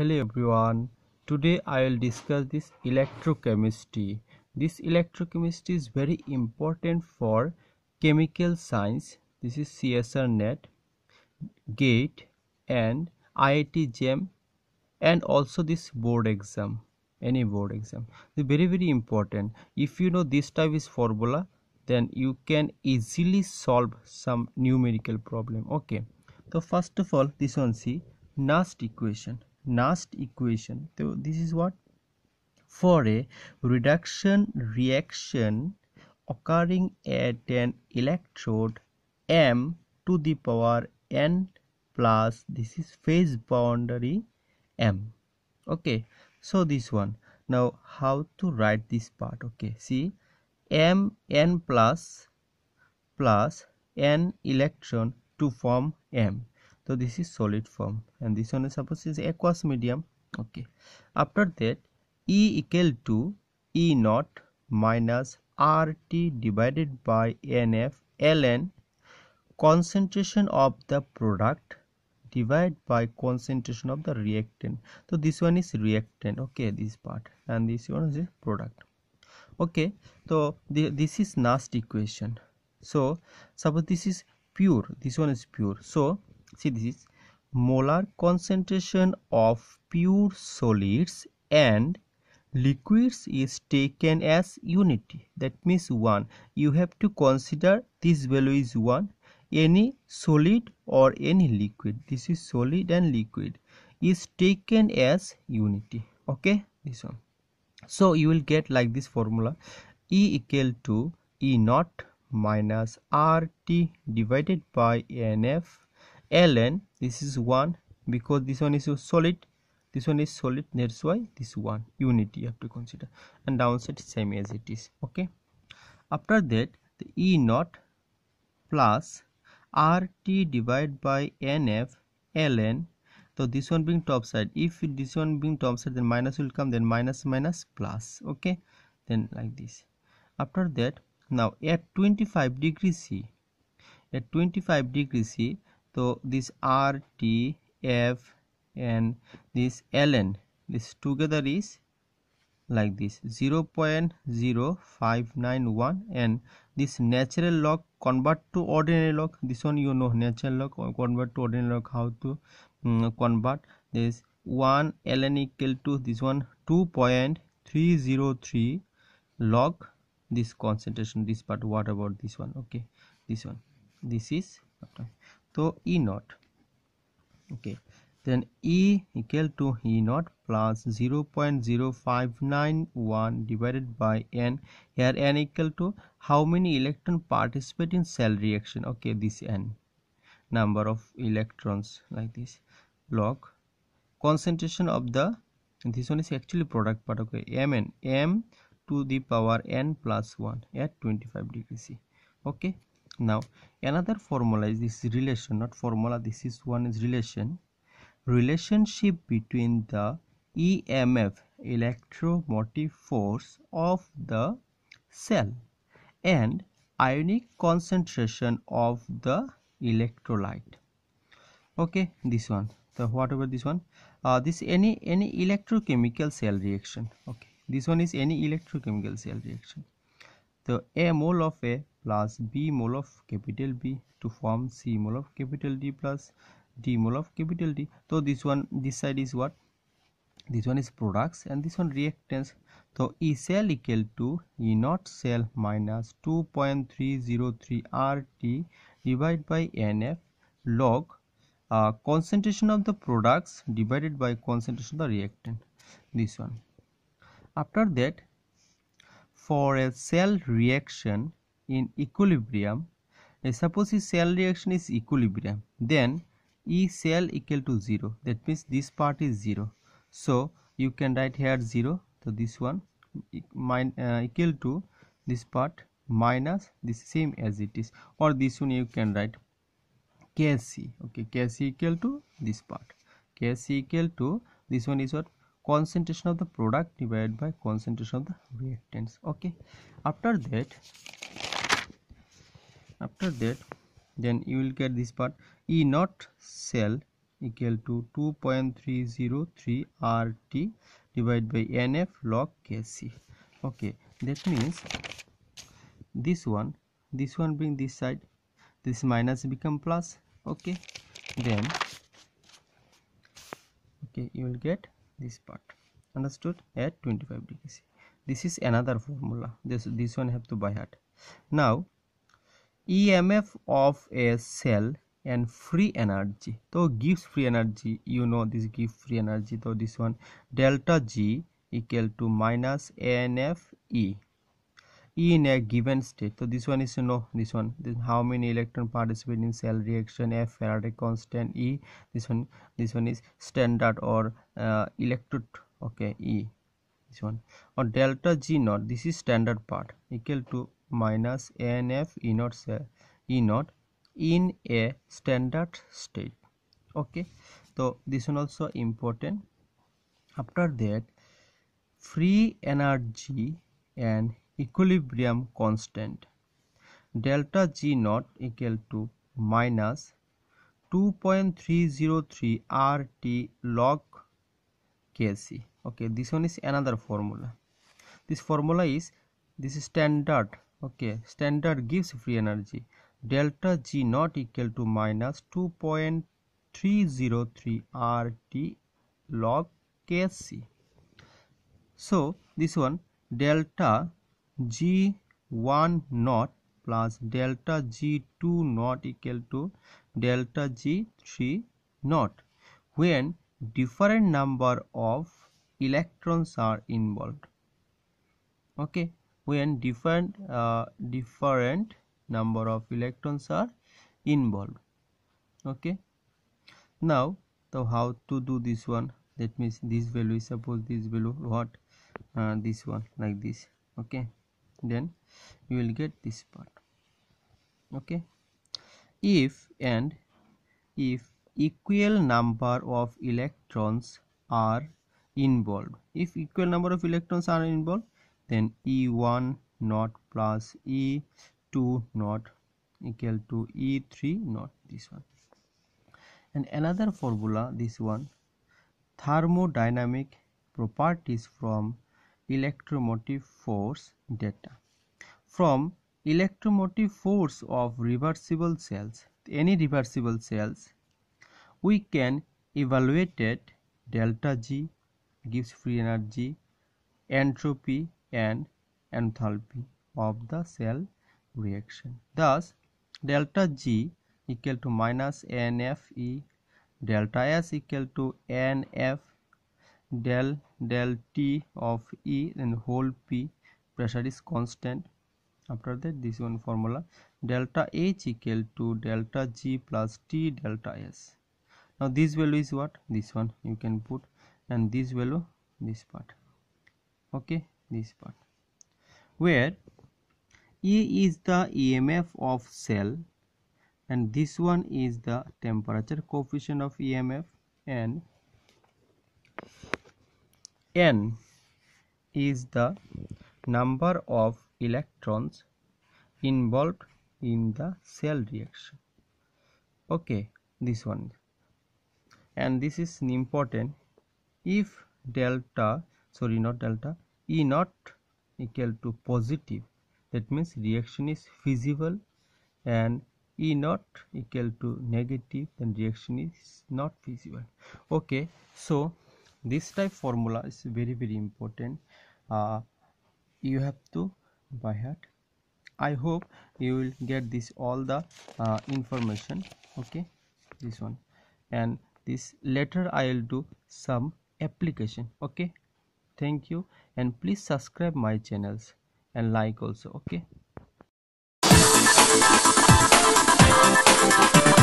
Hello everyone. Today I will discuss this electrochemistry. This electrochemistry is very important for chemical science. This is CSR NET, GATE and IIT JAM and also this board exam. Any board exam. It's very important. If you know this type is formula, then you can easily solve some numerical problem. Okay. So first of all, this one see Nast equation. Nast equation. So this is what? For a reduction reaction occurring at an electrode m to the power n plus this is phase boundary m. Okay, so this one. Now how to write this part? Okay, see m n plus n electron to form m. So this is solid form and this one is suppose is aqueous medium. Okay, after that E equal to E naught minus RT divided by NF ln concentration of the product divided by concentration of the reactant. So this one is reactant. Okay, this part and this one is product. Okay, so this is Nast equation. So suppose this is pure, this one is pure. So see, this is molar concentration of pure solids and liquids is taken as unity. That means 1. You have to consider this value is 1. Any solid or any liquid, this is solid and liquid, is taken as unity. Okay, this one. So you will get like this formula: E equal to E naught minus RT divided by NF ln, this is 1 because this one is solid, this one is solid, that's why this one unity you have to consider, and downside same as it is. Okay, after that the E naught plus RT divided by NF ln. So this one being top side, if this one being top side, then minus will come, then minus plus. Okay, then like this. After that, now at 25 degrees C, at 25 degrees C, so this RT, F and this ln, this together is like this 0.0591, and this natural log convert to ordinary log. This one you know, natural log convert to ordinary log. How to convert this? 1 ln equal to this one 2.303 log this concentration, this part. What about this one? Okay, this one, this is so E naught. Okay, then E equal to E naught plus 0.0591 divided by N. Here N equal to how many electron participate in cell reaction. Okay, this N, number of electrons, like this, log concentration of the, this one is actually product part. Okay, Mn, M to the power N plus 1 at 25 degrees C. Okay, now another formula is this relation, not formula, this is one is relationship between the EMF, electromotive force of the cell, and ionic concentration of the electrolyte. Okay, this one. So whatever this one, this any electrochemical cell reaction. Okay, this one is any electrochemical cell reaction. So A mole of A plus B mole of capital B to form C mole of capital D plus D mole of capital D. So this one, this side is what? This one is products and this one reactants. So E cell equal to E naught cell minus 2.303 RT divided by NF log concentration of the products divided by concentration of the reactant. This one. After that, for a cell reaction in equilibrium, suppose the cell reaction is equilibrium, then E cell equal to 0. That means this part is 0. So you can write here 0. So this one equal to this part minus this same as it is, or this one you can write Kc. Okay, Kc equal to this part. Kc equal to this one is what? Concentration of the product divided by concentration of the reactants. Okay, after that then you will get this part E naught cell equal to 2.303 RT divided by NF log Kc. Okay, that means this one bring this side, this minus become plus. Okay, then okay, you will get this part, understood, at 25 degrees. This is another formula. This one have to by heart. Now EMF of a cell and free energy, so gives free energy, you know this give free energy, so this one delta G equal to minus ANF E in a given state. So this one is this one, how many electron participate in cell reaction, F Faraday constant, E this one is standard or electrode. Okay, E this one, or delta G naught, this is standard part, equal to minus ANF E naught in a standard state. Okay, so this one also important. After that, free energy and equilibrium constant, delta G naught equal to minus 2.303 RT log Kc. Okay, this one is another formula. This formula is standard. Okay, standard gives free energy, delta G naught equal to minus 2.303 RT log Kc. So this one delta G1 naught plus delta G2 naught equal to delta G3 naught when different number of electrons are involved. Okay, when different number of electrons are involved. Okay, now so how to do this one? That means this value is, suppose this value what, this one like this. Okay, then you will get this part. Okay, if equal number of electrons are involved, if equal number of electrons are involved, then E1 naught plus E2 naught equal to E3 naught, this one. And another formula, this one, thermodynamic properties from electromotive force data. From electromotive force of reversible cells, any reversible cells, we can evaluate delta G gives free energy, entropy and enthalpy of the cell reaction. Thus delta G equal to minus NF E, delta S equal to NF del T of E and whole P, pressure is constant. After that, this one formula, delta H equal to delta G plus T delta S. Now this value is what, this one you can put, and this value this part. Okay, this part, where E is the EMF of cell and this one is the temperature coefficient of EMF, and N is the number of electrons involved in the cell reaction. Okay, this one, and this is important. If delta, sorry not delta, E naught equal to positive, that means reaction is feasible, and E naught equal to negative, then reaction is not feasible. Okay, so this type formula is very important. You have to by heart. I hope you will get this all the information. Okay, this one, and this later I will do some application. Okay, thank you, and please subscribe my channels and like also. Okay.